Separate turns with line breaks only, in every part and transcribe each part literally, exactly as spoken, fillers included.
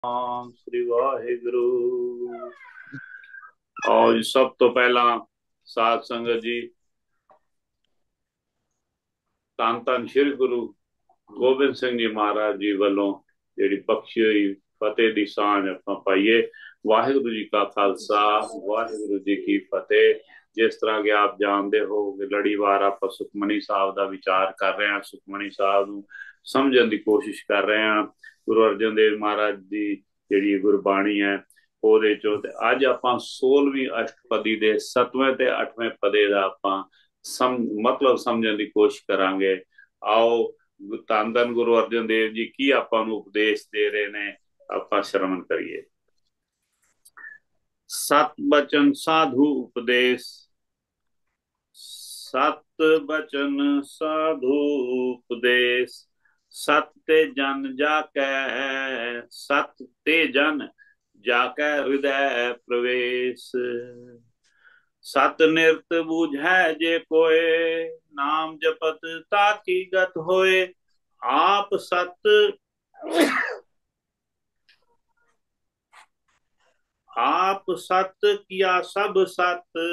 ਨਾਮ ਸ੍ਰੀ ਵਾਹਿਗੁਰੂ। और सब तो पहला साध संगत जी ਧੰਨ ਧੰਨ श्री गुरु गोबिंद सिंह जी महाराज जी वालों ਜਿਹੜੀ ਬਖਸ਼ੀ ਹੋਈ ਫਤਿਹ ਦੀ ਸਾਂਝ ਆਪਾਂ ਪਾਈਏ। ਵਾਹਿਗੁਰੂ ਜੀ ਕਾ ਖਾਲਸਾ ਵਾਹਿਗੁਰੂ ਜੀ ਕੀ ਫਤਿਹ। ਜਿਸ ਤਰ੍ਹਾਂ ਕਿ ਆਪ ਜਾਣਦੇ ਹੋ ਕਿ ਲੜੀਵਾਰ ਆਪਾਂ ਸੁਖਮਨੀ ਸਾਹਿਬ ਦਾ ਵਿਚਾਰ ਕਰ ਰਹੇ ਹਾਂ, ਸੁਖਮਨੀ ਸਾਹਿਬ ਨੂੰ ਸਮਝਣ ਦੀ ਕੋਸ਼ਿਸ਼ ਕਰ ਰਹੇ ਹਾਂ। ਗੁਰੂ ਅਰਜਨ ਦੇਵ ਮਹਾਰਾਜ ਦੀ ਜਿਹੜੀ ਗੁਰਬਾਣੀ ਹੈ ਉਹਦੇ ਚੋਂ ਤੇ ਅੱਜ ਆਪਾਂ ਸੋਲਵੀਂ ਅਸ਼ਟਪਦੀ ਦੇ ਸੱਤਵੇਂ ਤੇ ਅੱਠਵੇਂ ਪਦੇ ਦਾ ਆਪਾਂ ਸਮ ਮਤਲਬ ਸਮਝਣ ਦੀ ਕੋਸ਼ਿਸ਼ ਕਰਾਂਗੇ। ਆਓ ਧੰਨ ਧੰਨ ਗੁਰੂ ਅਰਜਨ ਦੇਵ ਜੀ ਕੀ ਆਪਾਂ ਨੂੰ ਉਪਦੇਸ਼ ਦੇ ਰਹੇ ਨੇ, ਆਪਾਂ ਸ਼ਰਵਣ ਕਰੀਏ। ਸਤ ਬਚਨ ਸਾਧੂ ਉਪਦੇਸ਼, ਸਤ ਬਚਨ ਸਾਧੂ ਉਪਦੇਸ਼, ਸਤ ਤੇ ਜਨ ਜਾਕੈ, ਸਤ ਤੇ ਜਨ ਜਾਕੈ ਹਿਰਦੈ ਪ੍ਰਵੇਸ਼। सत निरत बूझै जे कोय, नाम जपत ताकी गत होए। आप सत आप सत किया सब सत,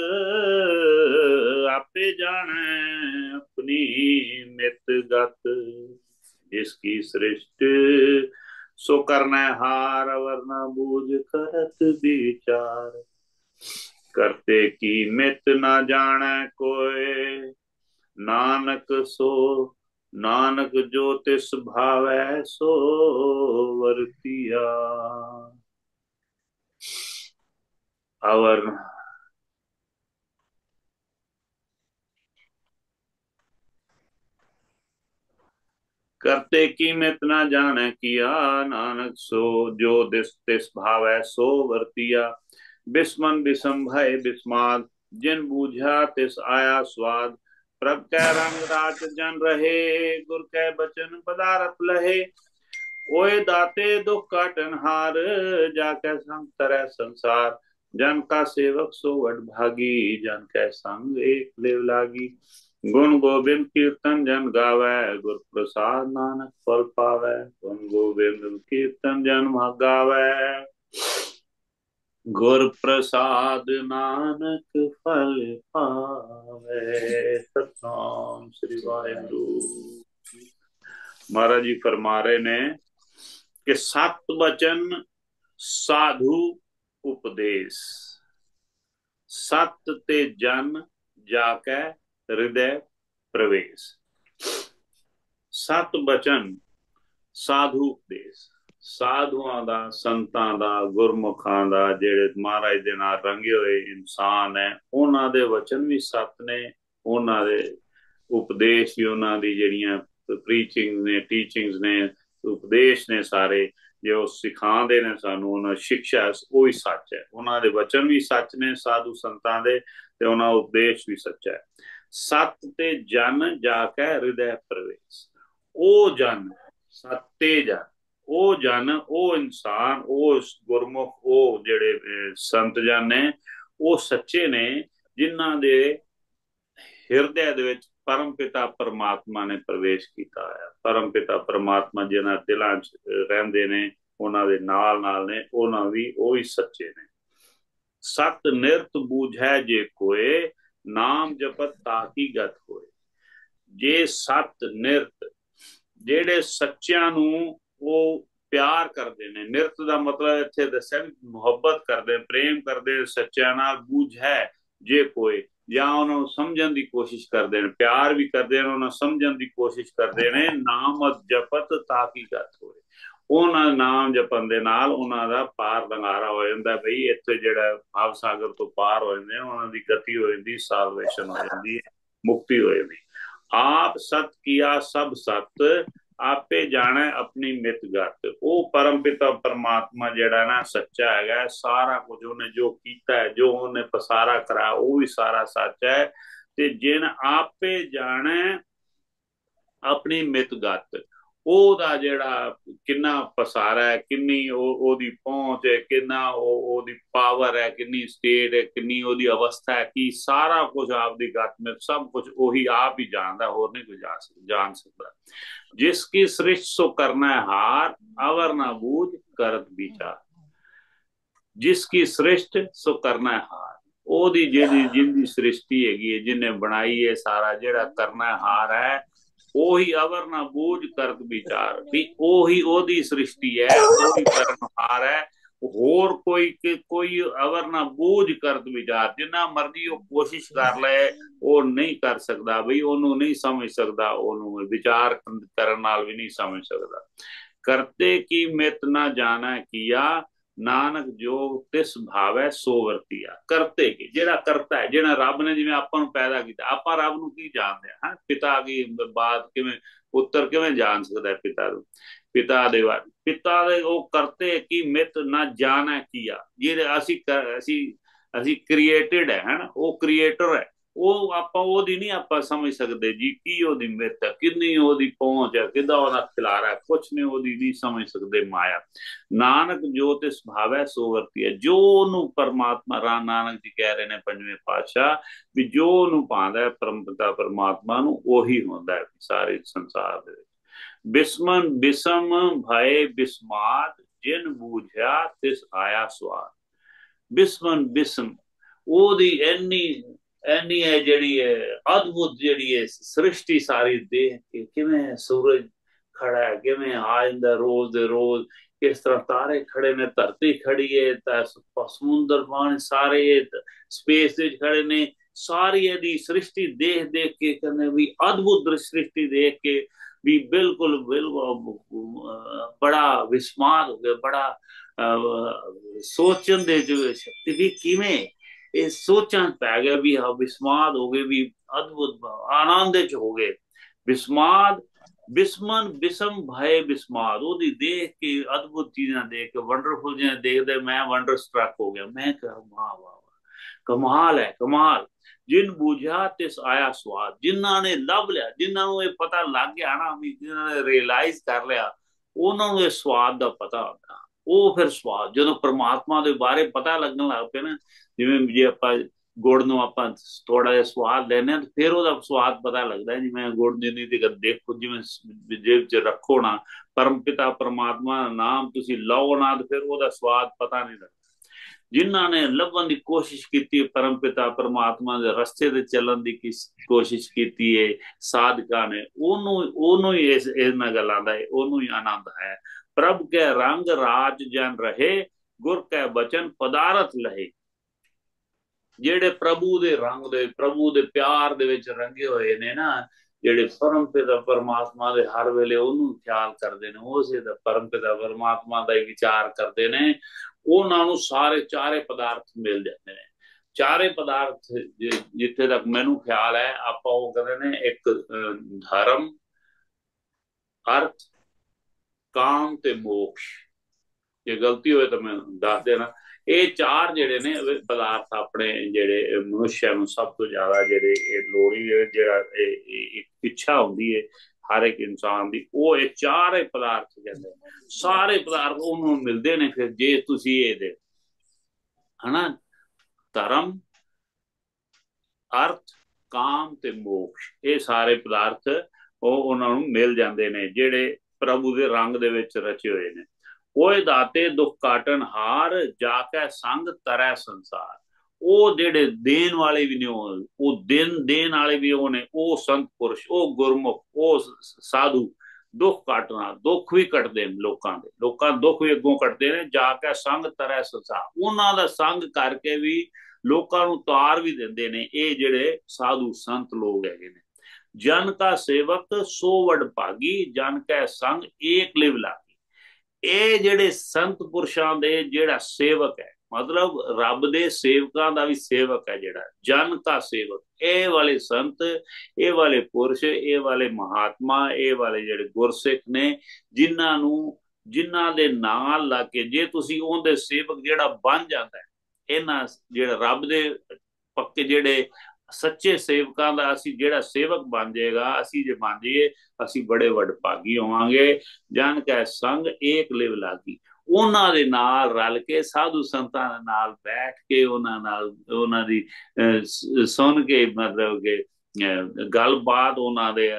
आपे जाने अपनी मित गत। जिसकी सृष्टि सो करना हार, वरना बूझ करत विचार। करते की मित ना जाने कोय, नानक सो नानक जो तिस भावै सो वर्तिया। और करते की मित ना जाने किया, नानक सो जो दिस तिस भावै सो वर्तिया। बिस्मन बिसम भय बिस्माद, जिन बूझा तिस आया स्वाद। प्रभ कै रंग रात जन रहे, गुर कै बचन पदारथ लहे। ओए दाते दुख काटन हार, जाकै संग तरह संसार। जन का सेवक सो वड भागी, जन कै संग एक लेव लागी। गुण गोबिंद कीर्तन जन गावै, गुर प्रसाद नानक फल पावै। गुण गोबिंद कीर्तन जन गावै, गुर प्रसाद नानक फल पावे। सतनाम श्री वाहिगुरु। महाराज जी फरमा रहे ने कि सत वचन साधु उपदेश, सत ते जन जाकै हृदय प्रवेश। सत वचन साधु उपदेश, ਸਾਧੂਆਂ ਦਾ, ਸੰਤਾਂ ਦਾ, ਗੁਰਮੁਖਾਂ ਦਾ, ਜਿਹੜੇ ਮਹਾਰਾਜ ਦੇ ਨਾਲ ਰੰਗੇ ਹੋਏ ਇਨਸਾਨ ਹੈ, ਉਹਨਾਂ ਦੇ ਵਚਨ ਵੀ ਸਤ ਨੇ, ਉਹਨਾਂ ਦੇ ਉਪਦੇਸ਼ ਵੀ, ਉਹਨਾਂ ਦੀ ਜਿਹੜੀਆਂ ਪ੍ਰੀਚਿੰਗ ਨੇ, ਟੀਚਿੰਗਸ ਨੇ, ਉਪਦੇਸ਼ ਨੇ ਸਾਰੇ ਜੇ ਉਹ ਸਿਖਾਉਂਦੇ ਨੇ ਸਾਨੂੰ, ਉਹਨਾਂ ਸਿੱਖਿਆ ਉਹ ਵੀ ਸੱਚ ਹੈ। ਉਹਨਾਂ ਦੇ ਵਚਨ ਵੀ ਸੱਚ ਨੇ ਸਾਧੂ ਸੰਤਾਂ ਦੇ, ਤੇ ਉਹਨਾਂ ਉਪਦੇਸ਼ ਵੀ ਸੱਚਾ ਹੈ। ਸਤ ਤੇ ਜਨ ਜਾ ਕੇ ਹਿਰਦੈ ਪ੍ਰਵੇਸ਼। ਉਹ ਜਨ, ਸਤ ਤੇ ਜਨ, ਉਹ ਜਨ, ਉਹ ਇਨਸਾਨ, ਉਹ ਗੁਰਮੁਖ, ਉਹ ਜਿਹੜੇ ਸੰਤ ਜਨ ਨੇ, ਉਹ ਸੱਚੇ ਨੇ ਜਿਨ੍ਹਾਂ ਦੇ ਹਿਰਦੇ ਦੇ ਵਿੱਚ ਪਰਮ ਪਿਤਾ ਪਰਮਾਤਮਾ ਨੇ ਪ੍ਰਵੇਸ਼ ਕੀਤਾ ਹੈ। ਪਰਮ ਪਿਤਾ ਪਰਮਾਤਮਾ ਜਿਹਨਾਂ ਦਿਲਾਂ 'ਚ ਰਹਿੰਦੇ ਨੇ, ਉਹਨਾਂ ਦੇ ਨਾਲ ਨਾਲ ਨੇ, ਉਹਨਾਂ ਵੀ ਉਹ ਹੀ ਸੱਚੇ ਨੇ। ਸਤ ਨਿਰਤ ਬੂਝੈ ਜੇ ਕੋਏ, ਨਾਮ ਜਪਤ ਤਾਕੀ ਗਤ ਹੋਏ। ਜੇ ਸਤ ਨਿਰਤ, ਜਿਹੜੇ ਸੱਚਿਆਂ ਨੂੰ ਉਹ ਪਿਆਰ ਕਰਦੇ ਨੇ, ਨਿਰਤ ਦਾ ਮਤਲਬ ਇੱਥੇ ਦੱਸਿਆ ਵੀ ਮੁਹੱਬਤ ਕਰਦੇ, ਪ੍ਰੇਮ ਕਰਦੇ ਸੱਚਿਆਂ ਨਾਲ। ਬੂਝ ਹੈ ਜੇ ਕੋਈ, ਜਾਂ ਉਹਨਾਂ ਨੂੰ ਸਮਝਣ ਦੀ ਕੋਸ਼ਿਸ਼ ਕਰਦੇ ਨੇ, ਪਿਆਰ ਵੀ ਕਰਦੇ ਨੇ, ਉਹਨਾਂ ਨੂੰ ਸਮਝਣ ਦੀ ਕੋਸ਼ਿਸ਼ ਕਰਦੇ ਨੇ। ਨਾਮ ਜਪਤ ਤਾਕੀ ਗਤ ਹੋਏ, ਉਹਨਾਂ ਨਾਮ ਜਪਣ ਦੇ ਨਾਲ ਉਹਨਾਂ ਦਾ ਪਾਰ ਲੰਘਾਰਾ ਹੋ ਜਾਂਦਾ। ਬਈ ਇੱਥੇ ਜਿਹੜਾ ਭਾਵ ਸਾਗਰ ਤੋਂ ਪਾਰ ਹੋ ਜਾਂਦੇ, ਉਹਨਾਂ ਦੀ ਗਤੀ ਹੋ ਜਾਂਦੀ, ਸਾਲਵੇਸ਼ਨ ਹੋ ਜਾਂਦੀ ਹੈ, ਮੁਕਤੀ ਹੋ ਜਾਂਦੀ। ਆਪ ਸਤ ਕੀਆ ਸਭ ਸਤ, ਆਪੇ ਜਾਣਾ ਆਪਣੀ ਮਿਤ ਗਤ। ਉਹ ਪਰਮ ਪਿਤਾ ਪਰਮਾਤਮਾ ਜਿਹੜਾ ਨਾ ਸੱਚਾ ਹੈਗਾ, ਸਾਰਾ ਕੁਝ ਉਹਨੇ ਜੋ ਕੀਤਾ ਹੈ, ਜੋ ਉਹਨੇ ਪਸਾਰਾ ਕਰਾਇਆ, ਉਹ ਵੀ ਸਾਰਾ ਸੱਚ ਹੈ। ਤੇ ਜਿਨ ਆਪੇ ਜਾਣਾ ਆਪਣੀ ਮਿਤ ਗਤ, ਉਹਦਾ ਜਿਹੜਾ ਕਿੰਨਾ ਪਸਾਰਾ ਹੈ, ਕਿੰਨੀ ਉਹ ਉਹਦੀ ਪਹੁੰਚ ਹੈ, ਕਿੰਨਾ ਉਹ ਉਹਦੀ ਪਾਵਰ ਹੈ, ਕਿੰਨੀ ਸਟੇਟ ਹੈ, ਕਿੰਨੀ ਉਹਦੀ ਅਵਸਥਾ ਹੈ, ਕਿ ਸਾਰਾ ਕੁਝ ਆਪਦੀ ਗੱਤ ਵਿੱਚ ਸਭ ਕੁਝ ਉਹੀ ਆਪ ਹੀ ਜਾਣਦਾ, ਹੋਰ ਨਹੀਂ ਕੋਈ ਜਾਣ ਸਕਦਾ ਜਾਣ ਸਕਦਾ। ਜਿਸ ਕੀ ਸ੍ਰਿਸ਼ਟ ਸੋ करना है हार अवर ना बूझ करत विचार। जिस की सृष्ट सो करना है हार, ਉਹਦੀ ਜਿਹੜੀ ਜਿੰਦੀ ਸ੍ਰਿਸ਼ਟੀ ਹੈਗੀ ਹੈ, ਜਿਹਨੇ ਬਣਾਈ ਹੈ ਸਾਰਾ, ਜਿਹੜਾ ਕਰਨਾ ਹਾਰ ਹੈ, ਉਹੀ ਅਵਰ ਨਾ ਬੂਝ ਕਰਤ ਵਿਚਾਰ, ਵੀ ਉਹੀ ਉਹਦੀ ਸ੍ਰਿਸ਼ਟੀ ਹੈ, ਉਹੀ ਕਰਨਹਾਰ ਹੈ। ਹੋਰ ਕੋਈ ਕੋਈ ਅਵਰ ਨਾ ਬੂਝ ਕਰਤ ਵਿਚਾਰ, ਜਿੰਨਾ ਮਰਜ਼ੀ ਉਹ ਕੋਸ਼ਿਸ਼ ਕਰ ਲੈ ਉਹ ਨਹੀਂ ਕਰ ਸਕਦਾ, ਬਈ ਉਹਨੂੰ ਨਹੀਂ ਸਮਝ ਸਕਦਾ, ਉਹਨੂੰ ਵਿਚਾਰ ਕਰਨ ਨਾਲ ਵੀ ਨਹੀਂ ਸਮਝ ਸਕਦਾ। ਕਰਤੇ ਕੀ ਮਿਤ ਨਾ ਜਾਣਾ ਕੀਆ, ਨਾਨਕ ਜੋਗ ਤਿਸ ਭਾਵੈ ਸੋ ਵਰਤੀਆ। ਕਰਤੇ ਕੀ, ਜਿਹੜਾ ਕਰਤਾ ਹੈ, ਜਿਹੜਾ ਰੱਬ ਨੇ ਜਿਵੇਂ ਆਪਾਂ ਨੂੰ ਪੈਦਾ ਕੀਤਾ, ਆਪਾਂ ਰੱਬ ਨੂੰ ਕੀ ਜਾਣਦੇ ਹਾਂ? ਪਿਤਾ ਕੀ ਬਾਤ ਕਿਵੇਂ, ਪੁੱਤਰ ਕਿਵੇਂ ਜਾਣ ਸਕਦਾ ਪਿਤਾ ਨੂੰ? ਪਿਤਾ ਦੇ ਬਾਰੇ, ਪਿਤਾ ਦੇ ਉਹ ਕਰਤੇ ਕੀ ਮਿਤ ਨਾ ਜਾਣਾ ਕੀਆ, ਜਿਹੜੇ ਅਸੀਂ ਅਸੀਂ ਅਸੀਂ ਕ੍ਰੀਏਟਡ ਹੈ ਹਨਾ, ਉਹ ਕ੍ਰੀਏਟਰ ਹੈ, ਉਹ ਆਪਾਂ ਉਹਦੀ ਨਹੀਂ ਆਪਾਂ ਸਮਝ ਸਕਦੇ ਜੀ, ਕੀ ਉਹਦੀ ਮਿੱਤ ਹੈ, ਕਿੰਨੀ ਉਹਦੀ ਪਹੁੰਚ ਹੈ, ਕਿੱਦਾਂ ਉਹਦਾ ਖਿਲਾਰਾ, ਕੁਛ ਨੇ ਉਹਦੀ ਨਹੀਂ ਸਮਝ ਸਕਦੇ ਮਾਇਆ। ਨਾਨਕ ਜੋ ਤਿਸ ਭਾਵੈ ਸੋ ਵਰਤੀ ਹੈ, ਜੋ ਉਹਨੂੰ ਪਰਮਾਤਮਾ, ਰਾਮ ਨਾਨਕ ਜੀ ਕਹਿ ਰਹੇ ਨੇ ਪੰਜਵੇਂ ਪਾਤਸ਼ਾਹ, ਵੀ ਜੋ ਉਹਨੂੰ ਭਾਉਂਦਾ ਪਰਮ ਪਿਤਾ ਪਰਮਾਤਮਾ ਨੂੰ, ਉਹੀ ਹੁੰਦਾ ਹੈ ਸਾਰੇ ਸੰਸਾਰ ਦੇ ਵਿੱਚ। ਬਿਸਮਨ ਬਿਸਮ ਭਏ ਬਿਸਮਾਦ, ਜਿਨ ਬੂਝਿਆ ਤਿਸ ਆਇਆ ਸਵਾਦ। ਬਿਸਮਨ ਬਿਸਮ, ਉਹਦੀ ਇੰਨੀ ਇੰਨੀ ਹੈ ਜਿਹੜੀ ਹੈ ਅਦਭੁਤ ਜਿਹੜੀ ਹੈ ਸ੍ਰਿਸ਼ਟੀ ਸਾਰੀ ਦੇਖ ਕੇ, ਕਿਵੇਂ ਸੂਰਜ ਖੜਾ ਹੈ, ਕਿਵੇਂ ਆ ਜਾਂਦਾ ਰੋਜ਼ ਦੇ ਰੋਜ਼, ਕਿਸ ਤਰ੍ਹਾਂ ਤਾਰੇ ਖੜੇ ਨੇ, ਧਰਤੀ ਖੜੀ ਹੈ, ਤਾਂ ਸਮੁੰਦਰ ਪਾਣੀ ਸਾਰੇ ਸਪੇਸ ਵਿੱਚ ਖੜੇ ਨੇ, ਸਾਰੀ ਇਹਦੀ ਸ੍ਰਿਸ਼ਟੀ ਦੇਖ ਦੇਖ ਕੇ ਕਹਿੰਦੇ ਵੀ ਅਦਭੁਤ ਸ੍ਰਿਸ਼ਟੀ ਦੇਖ ਕੇ ਵੀ ਬਿਲਕੁਲ ਬਿਲਕੁਲ ਬੜਾ ਵਿਸਮਾਦ ਹੋ ਗਿਆ, ਬੜਾ ਸੋਚਣ ਦੇ ਸ਼ਕਤੀ ਵੀ ਕਿਵੇਂ ਇਹ ਸੋਚਾਂ ਪੈ ਗਿਆ, ਵੀ ਹਾਂ ਵਿਸਮਾਦ ਹੋ ਗਏ, ਵੀ ਅਦਭੁਤ ਆਨੰਦ ਚ ਹੋ ਗਏ। ਵਿਸਮਾਦ ਬਿਸਮਨ ਬਿਸਮ ਭਏ ਬਿਸਮਾਦ, ਉਹਦੀ ਦੇਖ ਕੇ ਅਦਭੁਤ ਚੀਜ਼ਾਂ ਦੇਖ ਕੇ, ਵੰਡਰਫੁਲ ਚੀਜ਼ਾਂ ਦੇਖਦੇ ਮੈਂ ਵੰਡਰ ਸਟਰਕ ਹੋ ਗਿਆ, ਮੈਂ ਕਿਹਾ ਵਾਹ ਵਾਹ ਕਮਾਲ ਹੈ ਕਮਾਲ। ਜਿਨ ਬੂਝਾ ਤਿਸ ਆਇਆ ਸਵਾਦ, ਜਿਨ੍ਹਾਂ ਨੇ ਲੱਭ ਲਿਆ, ਜਿਨ੍ਹਾਂ ਨੂੰ ਇਹ ਪਤਾ ਲੱਗ ਗਿਆ ਨਾ, ਵੀ ਜਿਨ੍ਹਾਂ ਨੇ ਰਿਅਲਾਈਜ਼ ਕਰ ਲਿਆ, ਉਹਨਾਂ ਨੂੰ ਇਹ ਸਵਾਦ ਦਾ ਪਤਾ ਹੁੰਦਾ। ਉਹ ਫਿਰ ਸਵਾਦ ਜਦੋਂ ਪਰਮਾਤਮਾ ਦੇ ਬਾਰੇ ਪਤਾ ਲੱਗਣ ਲੱਗ ਪਿਆ ਨਾ, ਜਿਵੇਂ ਜੇ ਆਪਾਂ ਗੁੜ ਨੂੰ ਆਪਾਂ ਥੋੜਾ ਜਿਹਾ ਸਵਾਦ ਲੈਂਦੇ ਹਾਂ, ਫਿਰ ਉਹਦਾ ਸਵਾਦ ਪਤਾ ਲੱਗਦਾ। ਜਿਵੇਂ ਗੁੜ ਦੀ ਨਹੀਂ ਤੇ ਦੇਖੋ, ਜਿਵੇਂ ਜੇਬ ਚ ਰੱਖੋ ਨਾ ਪਰਮ ਪਿਤਾ ਪਰਮਾਤਮਾ ਦਾ ਨਾਮ, ਤੁਸੀਂ ਲਓ ਨਾ, ਤੇ ਫਿਰ ਉਹਦਾ ਸਵਾਦ ਪਤਾ ਨਹੀਂ ਲੱਗਦਾ। ਜਿਨ੍ਹਾਂ ਨੇ ਲੱਭਣ ਦੀ ਕੋਸ਼ਿਸ਼ ਕੀਤੀ ਪਰਮ ਪਿਤਾ ਪਰਮਾਤਮਾ ਦੇ ਰਸਤੇ ਤੇ ਚੱਲਣ ਦੀ ਕੋਸ਼ਿਸ਼ ਕੀਤੀ ਹੈ ਸਾਧਕਾਂ ਨੇ, ਉਹਨੂੰ ਉਹਨੂੰ ਹੀ ਇਸ ਇਹਨਾਂ ਗੱਲਾਂ ਦਾ ਉਹਨੂੰ ਹੀ ਆਨੰਦ ਹੈ। ਪ੍ਰਭ ਕੇ ਰੰਗ ਰਾਜ ਜਨ ਰਹੇ, ਗੁਰ ਕੈ ਬਚਨ ਪਦਾਰਥ ਲਹੇ। ਜਿਹੜੇ ਪ੍ਰਭੂ ਦੇ ਰੰਗ ਦੇ, ਪ੍ਰਭੂ ਦੇ ਪਿਆਰ ਦੇ ਵਿੱਚ ਰੰਗੇ ਹੋਏ ਨੇ ਨਾ, ਜਿਹੜੇ ਪਰਮ ਪਿਤਾ ਪਰਮਾਤਮਾ ਦੇ ਹਰ ਵੇਲੇ ਉਹਨੂੰ ਖਿਆਲ ਕਰਦੇ ਨੇ, ਉਸੇ ਦਾ ਪਰਮ ਪਿਤਾ ਪਰਮਾਤਮਾ ਦਾ ਹੀ ਵਿਚਾਰ ਕਰਦੇ ਨੇ, ਉਹਨਾਂ ਨੂੰ ਸਾਰੇ ਚਾਰੇ ਪਦਾਰਥ ਮਿਲ ਜਾਂਦੇ ਨੇ। ਚਾਰੇ ਪਦਾਰਥ ਜਿੱਥੇ ਤੱਕ ਮੈਨੂੰ ਖਿਆਲ ਹੈ, ਆਪਾਂ ਉਹ ਕਹਿੰਦੇ ਨੇ ਇੱਕ ਧਰਮ, ਅਰਥ, ਕਾਮ ਤੇ ਮੋਕਸ਼। ਜੇ ਗਲਤੀ ਹੋਏ ਤਾਂ ਮੈਂ ਦੱਸ ਦੇਣਾ। ਇਹ ਚਾਰ ਜਿਹੜੇ ਨੇ ਪਦਾਰਥ ਆਪਣੇ ਜਿਹੜੇ ਮਨੁੱਸ਼ਿਆਂ ਨੂੰ ਸਭ ਤੋਂ ਜ਼ਿਆਦਾ ਜਿਹੜੇ ਇਹ ਲੋੜੀ ਹੈ, ਜਿਹੜਾ ਇਹ ਇੱਛਾ ਹੁੰਦੀ ਹੈ ਹਰ ਇੱਕ ਇਨਸਾਨ ਦੀ, ਉਹ ਇਹ ਚਾਰੇ ਪਦਾਰਥ ਕਹਿੰਦੇ, ਸਾਰੇ ਪਦਾਰਥ ਉਹਨੂੰ ਮਿਲਦੇ ਨੇ। ਫਿਰ ਜੇ ਤੁਸੀਂ ਇਹਦੇ ਹਨਾ ਧਰਮ, ਅਰਥ, ਕਾਮ ਤੇ ਮੋਕਸ਼, ਇਹ ਸਾਰੇ ਪਦਾਰਥ ਉਹ ਉਹਨਾਂ ਨੂੰ ਮਿਲ ਜਾਂਦੇ ਨੇ ਜਿਹੜੇ ਪ੍ਰਭੂ ਦੇ ਰੰਗ ਦੇ ਵਿੱਚ ਰਚੇ ਹੋਏ ਨੇ। ਓਏ ਦਾਤੇ ਦੁੱਖ ਕਾਟਨ ਹਾਰ, ਜਾ ਕੇ ਸੰਗ ਤਰੈ ਸੰਸਾਰ। ਉਹ ਜਿਹੜੇ ਦੇਣ ਵਾਲੇ ਵੀ ਨੇ, ਉਹ ਦਿਨ ਦੇਣ ਵਾਲੇ ਵੀ ਉਹ ਨੇ, ਉਹ ਸੰਤ ਪੁਰਸ਼, ਉਹ ਗੁਰਮੁਖ, ਉਹ ਸਾਧੂ। ਦੁੱਖ ਕੱਟਣਾ, ਦੁੱਖ ਵੀ ਕੱਟਦੇ ਨੇ ਲੋਕਾਂ ਦੇ, ਲੋਕਾਂ ਦੁੱਖ ਵੀ ਅੱਗੋਂ ਕੱਟਦੇ ਨੇ। ਜਾ ਕੇ ਸੰਗ ਤਰੈ ਸੰਸਾਰ, ਉਹਨਾਂ ਦਾ ਸੰਗ ਕਰਕੇ ਵੀ ਲੋਕਾਂ ਨੂੰ ਤਾਰ ਵੀ ਦਿੰਦੇ ਨੇ ਇਹ ਜਿਹੜੇ ਸਾਧੂ ਸੰਤ ਲੋਕ ਹੈਗੇ ਨੇ। ਜਨ ਕਾ ਸੇਵਕ ਸੋ ਵਡ ਭਾਗੀ, ਜਨ ਕੈ ਸੰਗ ਏਕ ਲਿਵ ਲਾਗੀ। ਇਹ ਜਿਹੜੇ ਸੰਤ ਪੁਰਸ਼ਾਂ ਦੇ ਜਿਹੜਾ ਸੇਵਕ ਹੈ, ਮਤਲਬ ਰੱਬ ਦੇ ਸੇਵਕਾਂ ਦਾ ਵੀ ਸੇਵਕ ਹੈ ਜਿਹੜਾ ਜਨ ਕਾ ਸੇਵਕ, ਇਹ ਵਾਲੇ ਸੰਤ, ਇਹ ਵਾਲੇ ਪੁਰਸ਼, ਇਹ ਵਾਲੇ ਮਹਾਤਮਾ, ਇਹ ਵਾਲੇ ਜਿਹੜੇ ਗੁਰਸਿੱਖ ਨੇ, ਜਿਨ੍ਹਾਂ ਨੂੰ ਜਿਨ੍ਹਾਂ ਦੇ ਨਾਲ ਲੱਗ ਕੇ ਜੇ ਤੁਸੀਂ ਉਹਦੇ ਸੇਵਕ ਜਿਹੜਾ ਬਣ ਜਾਂਦਾ ਹੈ, ਇਹਨਾਂ ਜਿਹੜਾ ਰੱਬ ਦੇ ਪੱਕੇ ਜਿਹੜੇ सच्चे सेवकां दा असी जेड़ा सेवक बन जाएगा, असी जे बन जाइए असी बड़े वडभागी होवांगे। जन कै संग एक लिव लागी, उन्हां दे नाल रल के साधु संतां दे नाल बैठ के उन्हां नाल उन्हां दी सुन के मतलब के गलबात उन्हां दे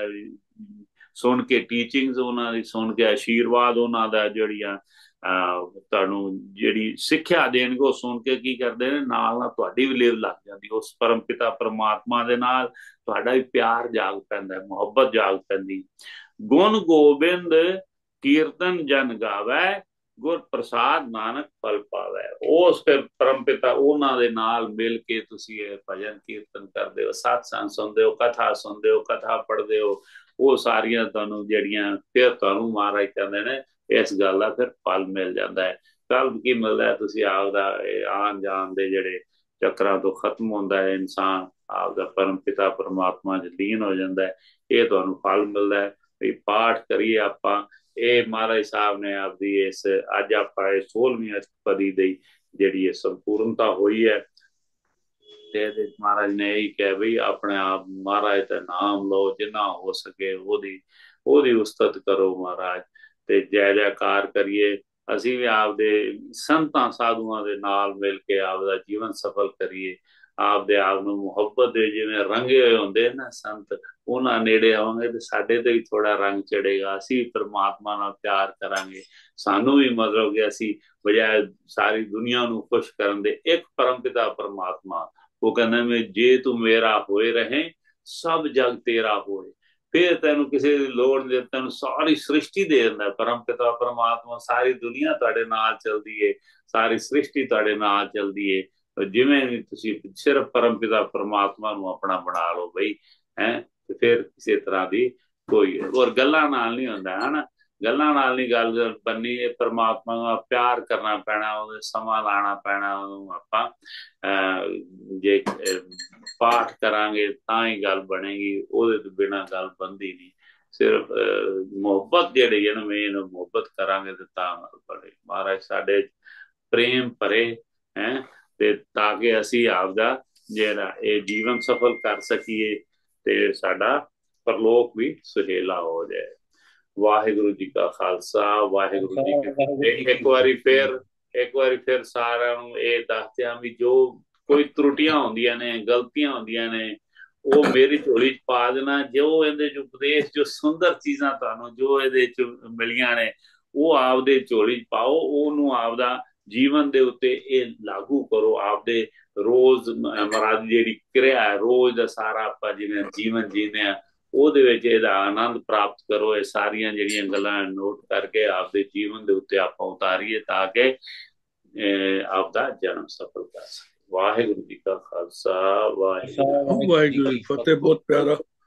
सुन के टीचिंग्स उन्हां दी सुन के आशीर्वाद उन्हां दा जड़ियां ਤੁਹਾਨੂੰ ਜਿਹੜੀ ਸਿੱਖਿਆ ਦੇਣਗੇ ਉਹ ਸੁਣ ਕੇ ਕੀ ਕਰਦੇ ਨੇ ਨਾਲ ਨਾਲ ਤੁਹਾਡੀ ਵੀ ਲਿਵ ਲੱਗ ਜਾਂਦੀ ਉਸ ਪਰਮ ਪਿਤਾ ਪਰਮਾਤਮਾ ਦੇ ਨਾਲ ਤੁਹਾਡਾ ਵੀ ਪਿਆਰ ਜਾਗ ਪੈਂਦਾ ਮੁਹੱਬਤ ਜਾਗ ਪੈਂਦੀ। ਗੁਣ ਗੋਬਿੰਦ ਕੀਰਤਨ ਜਨ ਗਾਵੇ ਗੁਰ ਪ੍ਰਸਾਦ ਨਾਨਕ ਫਲ ਪਾਵੇ। ਉਸ ਫਿਰ ਪਰਮ ਪਿਤਾ ਉਹਨਾਂ ਦੇ ਨਾਲ ਮਿਲ ਕੇ ਤੁਸੀਂ ਇਹ ਭਜਨ ਕੀਰਤਨ ਕਰਦੇ ਹੋ, ਸਤਸੰਗ ਸੁਣਦੇ ਹੋ, ਕਥਾ ਸੁਣਦੇ ਹੋ, ਕਥਾ ਪੜ੍ਹਦੇ ਹੋ, ਉਹ ਸਾਰੀਆਂ ਤੁਹਾਨੂੰ ਜਿਹੜੀਆਂ ਫਿਰ ਤੁਹਾਨੂੰ ਮਹਾਰਾਜ ਕਹਿੰਦੇ ਨੇ इस गल का फिर फल मिल जाता है। कल की मिलता है तुसी आपदा आन जान दे जेड़े चक्रां तो खत्म होंदा है, इंसान आपदा परम पिता परमात्मा च लीन हो जाता है, ये तुहानू फल मिलता है। भी पाठ करिए आपां ये महाराज साहब ने आपदी इस अज आपां सोलहवीं अष्टपदी दी जिहड़ी संपूर्णता हुई है ते महाराज ने यही कहा भी अपने आप महाराज का नाम लो, जिन्ना हो सके ओदी ओदी उस्तत करो महाराज ते जय जयकार करिए। असी भी आपदे संतां साधुआं दे नाल मिल के आपदा जीवन सफल करिए, आपदे आप नूं मुहब्बत दे जिवें रंगे होए हुंदे ना संत उन्हां नेड़े आवांगे ते साडे ते भी थोड़ा रंग चढ़ेगा, असी परमात्मा नाल प्यार करांगे, सानू भी मतलब कि असी बजाय सारी दुनिया नूं खुश करन दे एक परम पिता परमात्मा वो कहंदा मैं जे तू मेरा होए रहे सब जग तेरा होए, फिर तेन किसी की लोड़ नहीं, तेन सारी सृष्टि दे दिंदा परम पिता परमात्मा, सारी दुनिया तुहाडे नाल चलदी है, सारी सृष्टि तुहाडे नाल चलदी है। जिवें भी तुसीं सिर्फ परम पिता परमात्मा नूं अपना बना लो बई है, ते फिर किसी तरह की कोई और गल्लां नाल नहीं हुंदा है ना, गल्लां नाल नहीं गल बननी, परमात्मा नाल प्यार करना पैना, उहदे समा लाना पैना, उहनूं आपां जे पाठ करांगे तां ही गल बनेगी, उहदे तो बिना गल बनदी नहीं। सिर्फ मुहब्बत जिहड़ी है ना मेन मुहब्बत करांगे ते तां गल बने। महाराज साडे प्रेम भरे हैं ते ताकि असी आपदा जिहड़ा ये जीवन सफल कर सकीए ते साडा परलोक भी सुहेला हो जाए। वाहिगुरु जी का खालसा वाहिगुरु जी की फतेह। एक बारी फिर एक बारी फिर सारा ये दस दियां भी जो कोई त्रुटियां होंदियां ने गलतियां होंदियां ने वो मेरी झोली च पा देना, जो इहदे च उपदेश जो सुंदर चीज़ां तुहानूं जो इहदे च मिलियां ने वो आपदे झोली च पाओ, ओनू आपदा जीवन दे उत्ते ये लागू करो, आपदे रोज महाराज जिहड़ी क्रिया है रोज दा सारा आपां जिवें जीवन जीने आ ਉਹਦੇ ਵਿੱਚ ਇਹਦਾ ਆਨੰਦ ਪ੍ਰਾਪਤ ਕਰੋ। ਇਹ ਸਾਰੀਆਂ ਜਿਹੜੀਆਂ ਗੱਲਾਂ ਨੋਟ ਕਰਕੇ ਆਪਦੇ ਜੀਵਨ ਦੇ ਉੱਤੇ ਆਪਾਂ ਉਤਾਰੀਏ ਤਾਂ ਕਿ ਆਪਦਾ ਜਨਮ ਸਫਲ ਕਰ ਸਕੇ। ਵਾਹਿਗੁਰੂ ਜੀ ਕਾ ਖਾਲਸਾ ਵਾਹਿਗੁਰੂ
ਵਾਹਿਗੁਰੂ ਜੀ ਕੀ ਫਤਿਹ। ਬਹੁਤ ਪਿਆਰਾ